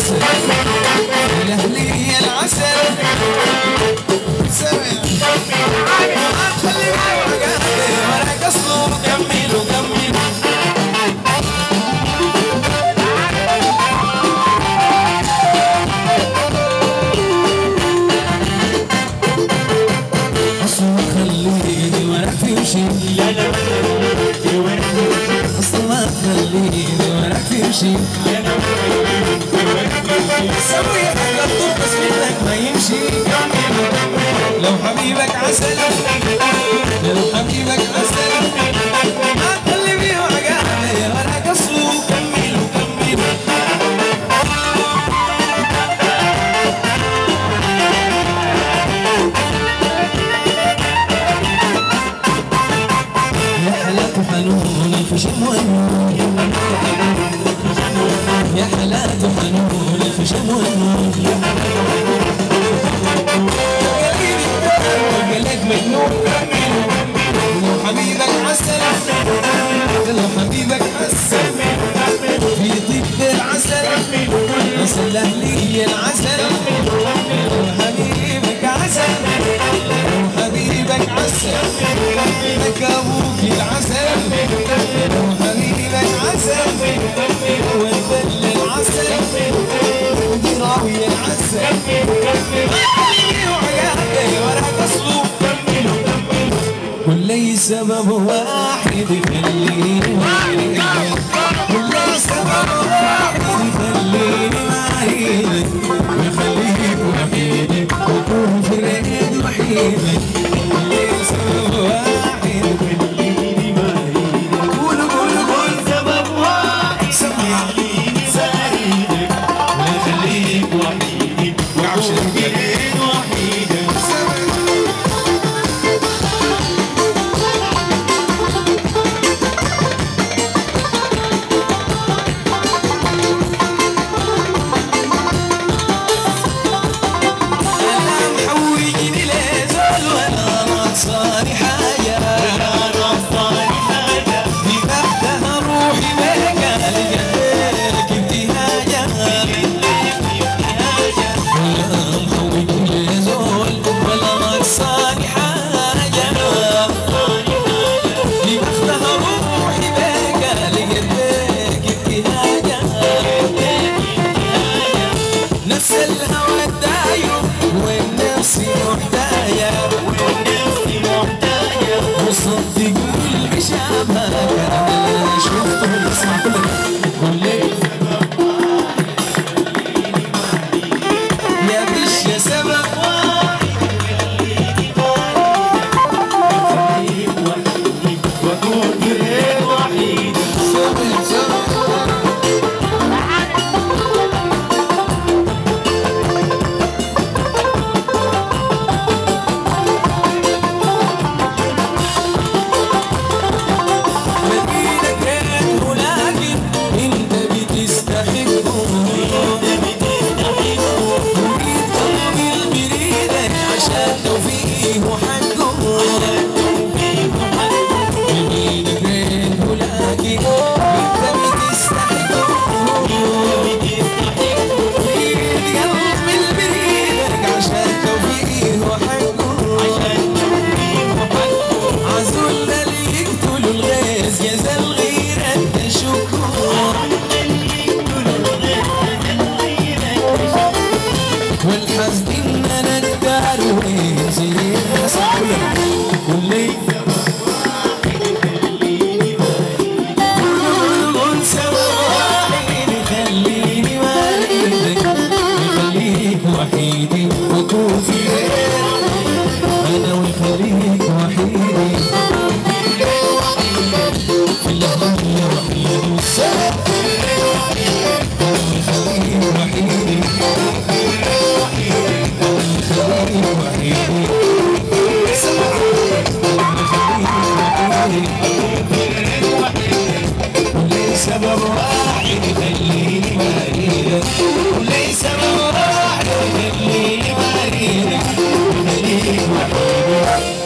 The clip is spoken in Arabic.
العسل الأهلية العسل سمع ما تخلي وعقاتي ولا قصر وكمل وكمل أصلا خليني ولا تمشي أصلا خليني ولا تمشي سوي حاجة ترقص منك ما يمشي لو حبيبك عسل لو حبيبك عسل ما تخلي فيه وعقاتي ولا قصر وكمل وكمل يا حلاك حنون الفشم والنور يا حلاك حنون الفشم والنور قلبك مجنون لو حبيبك عسل لو حبيبك عسل في طيب العسل عسل الأهلية العسل لو حبيبك عسل لو حبيبك عسل لك أبوك العسل لو حبيبك عسل والبل العسل ودراوي العسل كل سبب واحد يخليني معينك كل سبب واحد يخليني معينك ويخليك وحيدك وكون في العيد وحيدك كل سبب واحد يخليني معينك قولوا قولوا قول سبب واحد يخليني سعيدك ويخليك وحيدك وكون في العيد وحيدك وحيدي وكون في انا وخليك وحيدي في اللحظة وحيدي والسلام وخليك وحيدي وخليك وحيدي وليس سبب واحد يخليني مريض وليس سبب واحد يخليني مريض خليك وحيدي